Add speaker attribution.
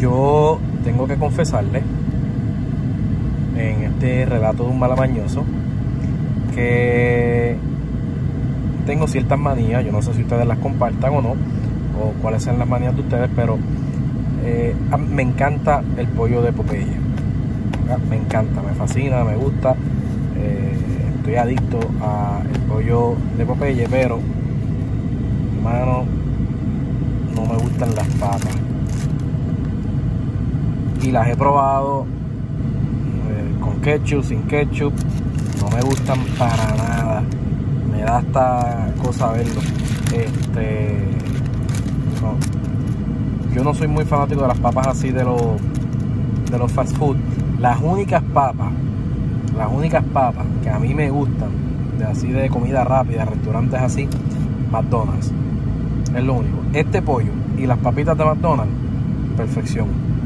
Speaker 1: Yo tengo que confesarle en este relato de un malamañoso que tengo ciertas manías. Yo no sé si ustedes las compartan o no, o cuáles sean las manías de ustedes, pero me encanta el pollo de Popeye. Me encanta, me fascina, me gusta. Estoy adicto al pollo de Popeye, pero hermano, no me gustan las papas. Y las he probado con ketchup, sin ketchup. No me gustan para nada. Me da hasta cosa verlo. No. Yo no soy muy fanático de las papas así de los fast food. Las únicas papas que a mí me gustan, así de comida rápida, restaurantes así, McDonald's. Es lo único. Este pollo y las papitas de McDonald's, perfección.